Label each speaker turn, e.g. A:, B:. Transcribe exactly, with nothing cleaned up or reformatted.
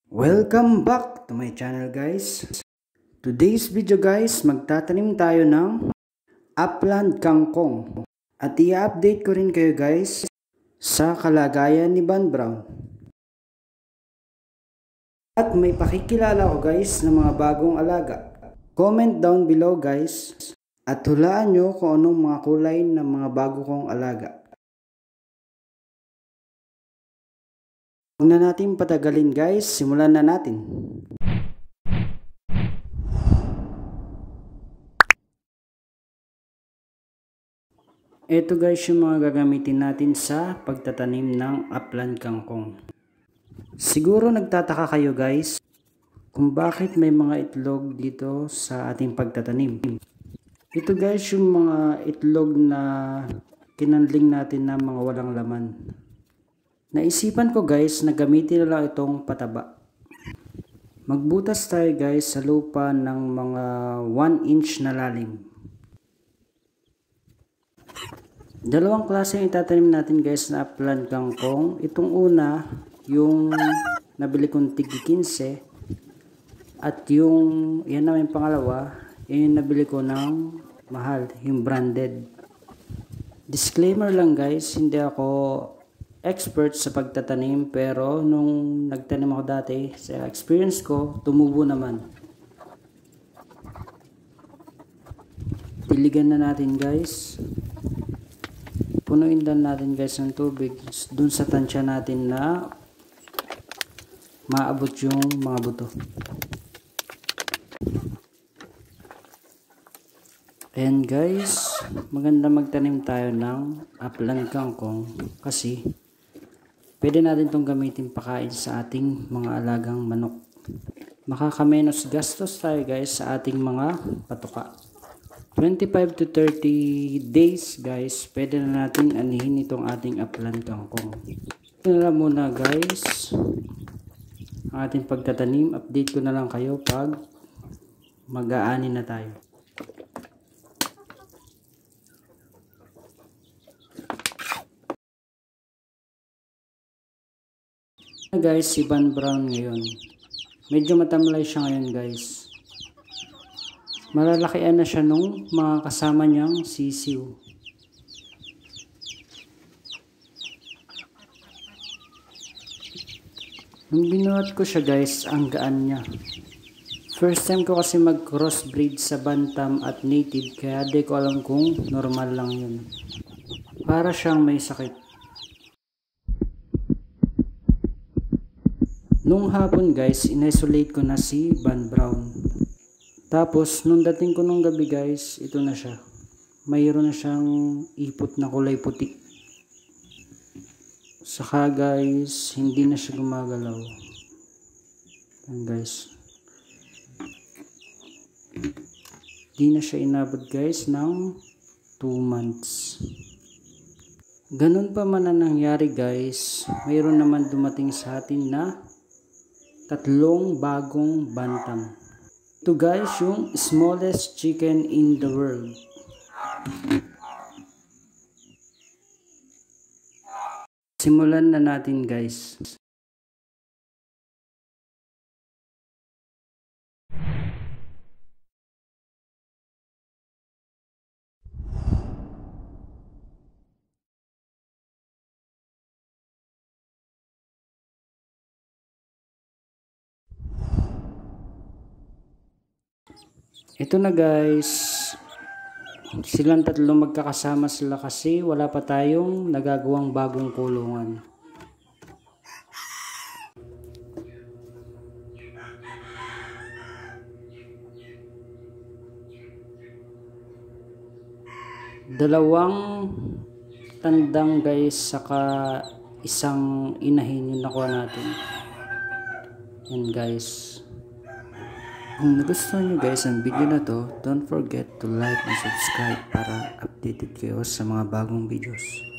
A: Welcome back to my channel guys. Today's video guys, magtatanim tayo ng upland kangkong. At i-update ko rin kayo guys sa kalagayan ni Van Brown. At may pakikilala ko guys ng mga bagong alaga. Comment down below guys at hulaan nyo kung anong mga kulay ng mga bago kong alaga. Huwag na natin patagalin guys, simulan na natin. Ito guys yung mga gagamitin natin sa pagtatanim ng upland kangkong. Siguro nagtataka kayo guys kung bakit may mga itlog dito sa ating pagtatanim. Ito guys yung mga itlog na kinandling natin na mga walang laman. Naisipan ko guys na gamitin na lang itong pataba. Magbutas tayo guys sa lupa ng mga one inch na lalim. Dalawang klase yung itatanim natin guys na upland kangkong. Itong una, yung nabili kong tig fifteen. At yung, yan naman yung pangalawa, yung nabili ko ng mahal, yung branded. Disclaimer lang guys, hindi ako expert sa pagtatanim, pero nung nagtanim ako dati, sa experience ko, tumubo naman. Diligan na natin guys. Punuin lang natin guys ng tubig dun sa tansya natin na maabot yung mga buto. Ayan guys, maganda magtanim tayo ng upland kangkong kasi pwede natin itong gamitin pakain sa ating mga alagang manok. Makakamenos gastos tayo guys sa ating mga patuka. twenty-five to thirty days guys, pwede na natin anihin itong ating upland kangkong. Ito na lang muna guys ang ating pagtatanim. Update ko na lang kayo pag mag-aani na tayo. Guys, si Van Brown ngayon, medyo matamlay siya ngayon guys. Malalakian na siya nung mga kasama niyang sisiw. Nung binuhat ko siya guys, ang gaan niya. First time ko kasi mag crossbreed sa bantam at native, kaya di ko alam kung normal lang yun. Para siyang may sakit. Nung hapon guys, in-isolate ko na si Van Brown. Tapos, nung dating ko nung gabi guys, ito na siya. Mayroon na siyang ipot na kulay puti. Saka guys, hindi na siya gumagalaw. Yan guys. Hindi na siya inabot guys ng two months. Ganun pa man ang nangyari guys, mayroon naman dumating sa atin na tatlong bagong bantam. Ito guys yung smallest chicken in the world. Simulan na natin guys. Ito na guys, silang tatlo magkakasama sila kasi wala pa tayong nagagawang bagong kulungan. Dalawang tandang guys, saka isang inahin yung nakuha natin. Yan guys. Kung nagustuhan nyo guys ang video na to, don't forget to like and subscribe para updated kayo sa mga bagong videos.